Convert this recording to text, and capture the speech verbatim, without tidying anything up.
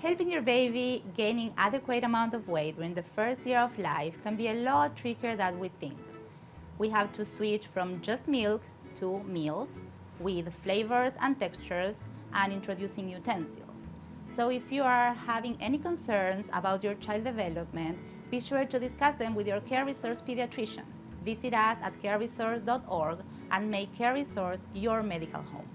Helping your baby gaining adequate amount of weight during the first year of life can be a lot trickier than we think. We have to switch from just milk to meals with flavors and textures and introducing utensils. So if you are having any concerns about your child development, be sure to discuss them with your Care Resource pediatrician. Visit us at care resource dot org and make Care Resource your medical home.